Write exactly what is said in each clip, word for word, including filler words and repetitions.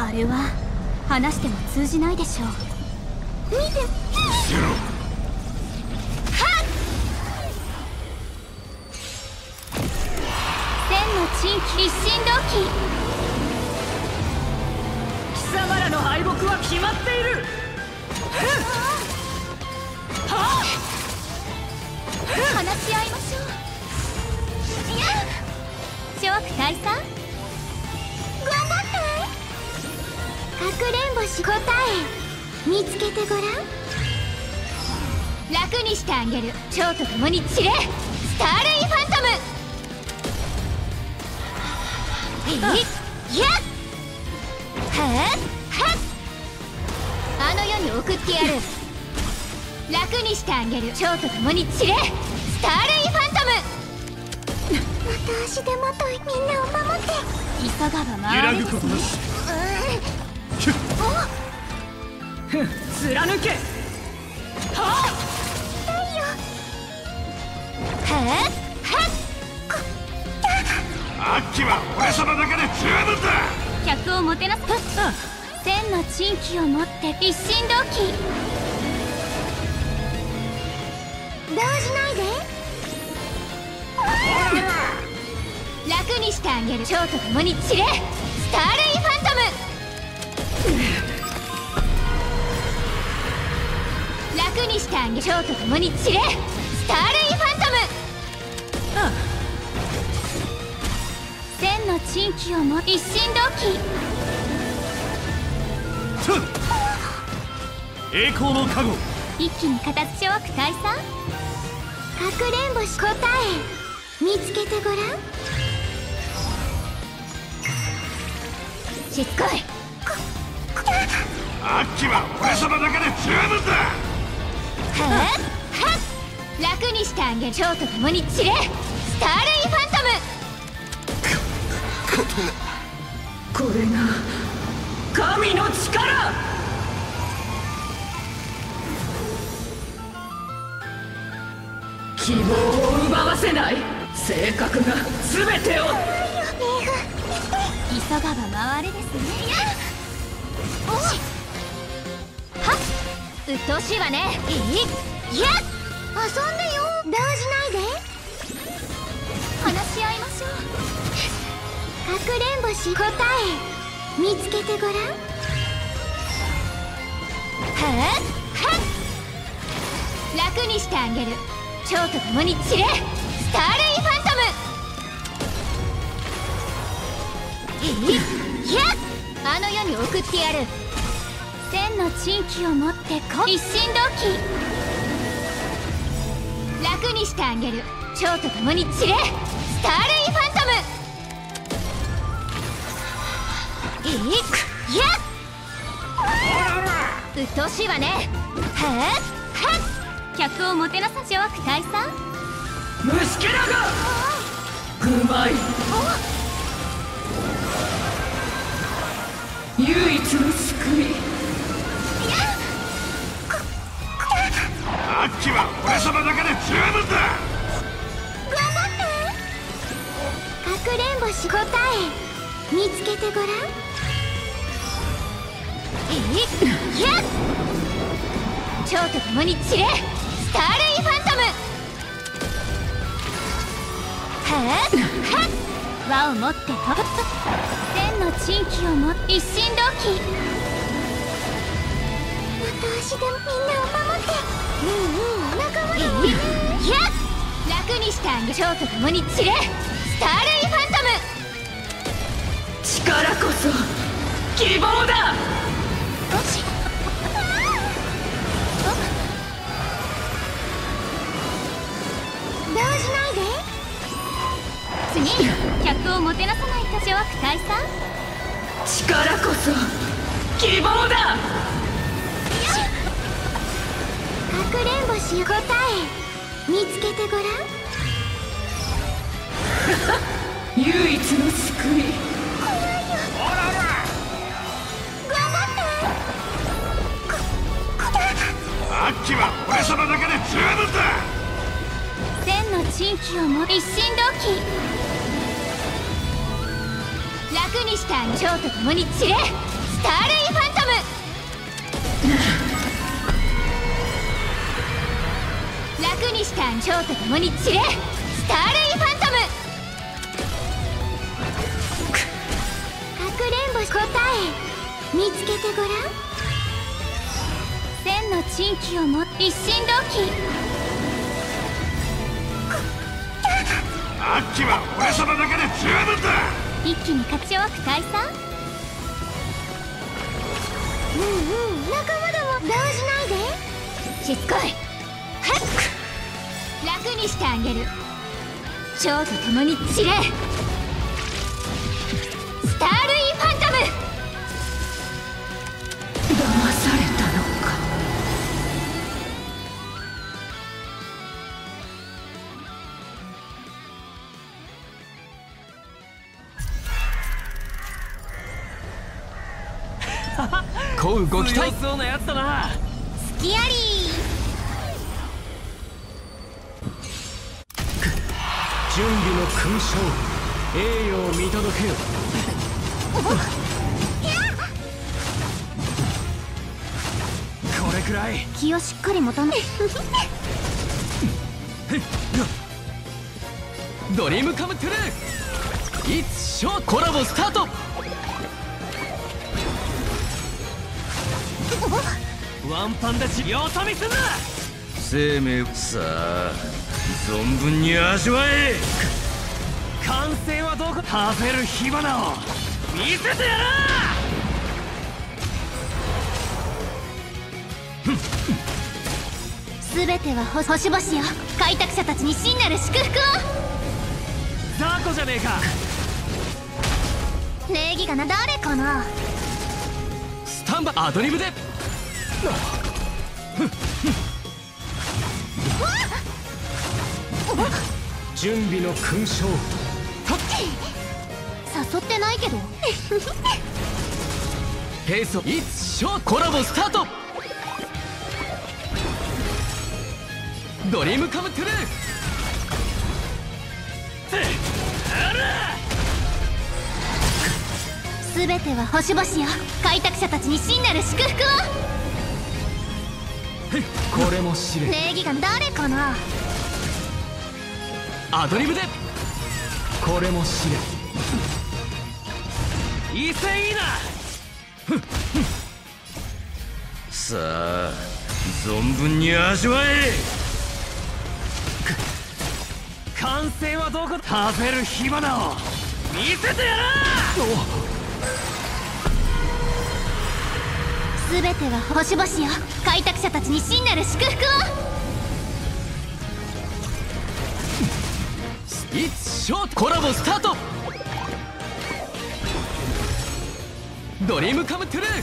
あれは話しても通じないでしょう。見て見せろ。 千の珍奇一心同期。 貴様らの敗北は決まっている。は話し合いましょう。いやチョーク大佐頑張ってかくれんぼし答え見つけてごらん。楽にしてあげる。蝶と共に散れスターレイファントム。えいやっはっはっあの世に送ってやる。楽にしてあげる。蝶と共に散れスターレイファントム。また足手まとい。みんなを守って。急がば揺ら回れですね。 ぐことなし。 ふん貫け。はあ太陽はっはっアッキは俺様だけで十分だ。 客をもてなす。千の珍奇を持って一心同期。動じないで。楽にしてあげる。蝶と共に散れスターレイファントム。楽にしてあげる。蝶と共に散れスターレイファントム。千の珍奇を持って一心同期。 栄光の加護。 一気に形チョーク大佐。かくれんぼし答え見つけてごらん。しつこい。 アッキは俺様だけで十分だ。 はっはっ楽にしてあげる。蝶と共に散れスターレイファントム。 これが神の力。希望を奪わせない性格が全てを。 急がば回れですね。おはっうっとうしいわね。いいやっ遊んでよ。動じないで。話し合いましょう。かくれんぼし答え見つけてごらん。はっはっ楽にしてあげる。蝶と共に散れスターレイファントム。いやっあの世に送ってやる。千の珍奇を持ってこ一心同期。楽にしてあげる。蝶と共に散れスターレイファントム。いやっうっとうしいわね。はっはっ客をもてなさチョーク大佐。 虫けらがうまい。唯一の救い。 アッキは俺様だけで十分だ。 頑張ってかくれんぼし答え見つけてごらん。いやっ蝶と共に散れスターレイファントム。はっはっ輪を持ってと千の珍奇を持って一心同期。また足でみんなを守って。うんうん仲間だもんね。いやっ楽にしてあげる。蝶と共に散れスターレイファントム。 力こそ希望だ。 よし動じないで。次客をもてなさないとチョーク大佐。 力こそ希望だ。 かくれんぼし答え見つけてごらん。 唯一の救い。 怖いよ。頑張ってアッキは俺様だけで十分だ。 千の珍奇を持って一心同期。楽にしてあげる。蝶と共に散れススターレイファントム楽にした蝶と共に散れスターレイファントムかくれんぼ答え見つけてごらん千の珍奇をも一心同期アッキは俺様だけで十分だ。 一気に勝ち多く退散うんうん仲間ども動じないでしつこいはっ楽にしてあげる蝶と共に散れスタールイファントム騙されたのか。 こうご期待。 そうなやつだな。 スキアリ準備の勲章栄誉を見届けよ。これくらいー気をしっかり持たないドリームカムトゥルー It's short コラボスタート。 ワンパン立ちよそ見すんな。 生命さあ存分に味わえ。 完成はどこ。食べる火花を見せてやら。 すべては星々よ開拓者たちに真なる祝福を雑魚じゃねえか。 礼儀がな誰かなスタンバイアドリブで準備の勲章誘ってないけどペースを It's short コラボスタート。ドリームカムトゥルーすべては星々よ開拓者たちに真なる祝福をこれも知れ。 礼儀が誰かなアドリブでこれも知れ。威勢いいな。 さあ存分に味わえ。 完成はどこ。食べる火花を見せてやら。 すべては星々よ開拓者たちに真なる祝福を It's short コラボスタート。ドリームカムトゥルー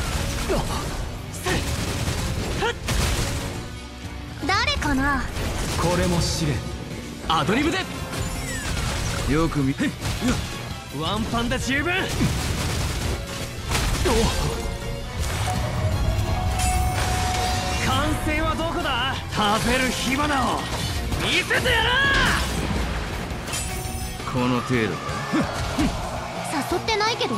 誰かなこれも知れ。 アドリブでよく見ワンパンで十分。完成はどこだ。食べる火花を見せてやら。 この程度誘ってないけど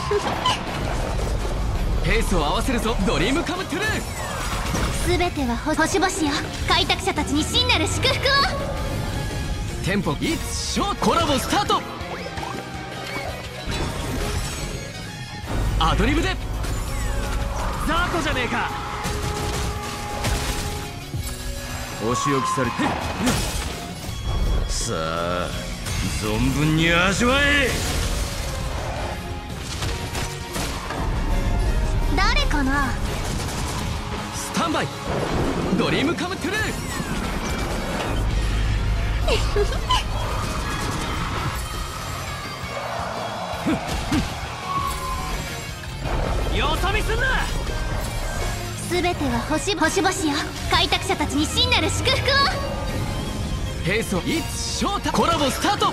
ペースを合わせるぞドリームカムトゥルー。 すべては星々よ開拓者たちに真なる祝福をテンポ It's short コラボスタート。アドリブで雑魚じゃねえか。 お仕置きされてさあ存分に味わえ。 誰かなスタンバイドリームカムトゥルーよそ見すんな。 すべては星星々よ開拓者たちに真なる祝福をペースを It's short コラボスタート。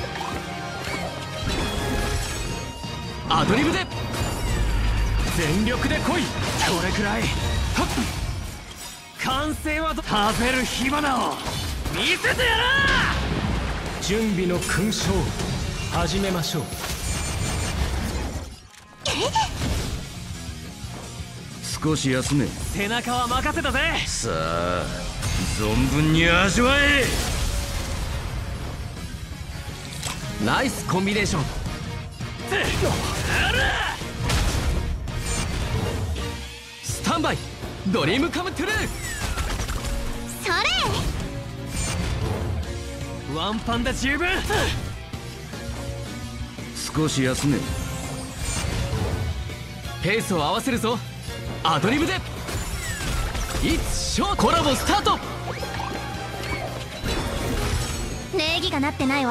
アドリブで全力で来い。これくらい。完成はど。食べる火花を見せてやら。準備の勲章始めましょう。 少し休め。 背中は任せたぜ。 さあ存分に味わえ。 ナイスコンビネーション。スタンバイドリームカムトゥルー。 それワンパンだ十分。 少し休め。 ペースを合わせるぞ。アドリブでいつショーコラボスタート。 礼儀がなってないわ。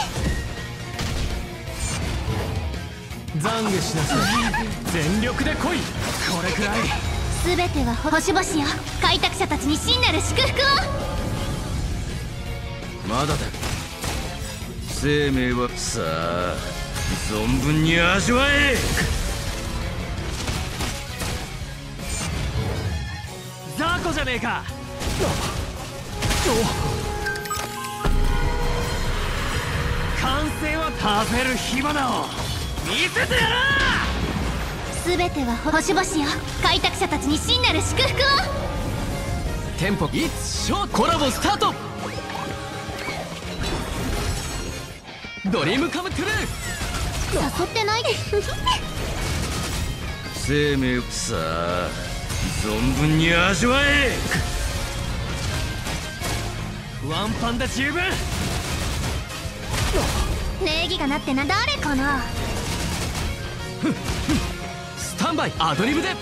懺悔しなさい。全力で来い。これくらい。 全ては星々よ。開拓者たちに真なる祝福を。 まだだ。生命はさあ存分に味わえ。 雑魚じゃねえか。完成は食べる火花を見せてやら。 全ては星々よ。開拓者たちに真なる祝福を。 テンポいつショーコラボスタート。ドリームカムトゥルー。 誘ってないで生命さあ存分に味わえ。 ワンパンだ十分。 礼儀がなってな。誰かな。 スタンバイアドリブで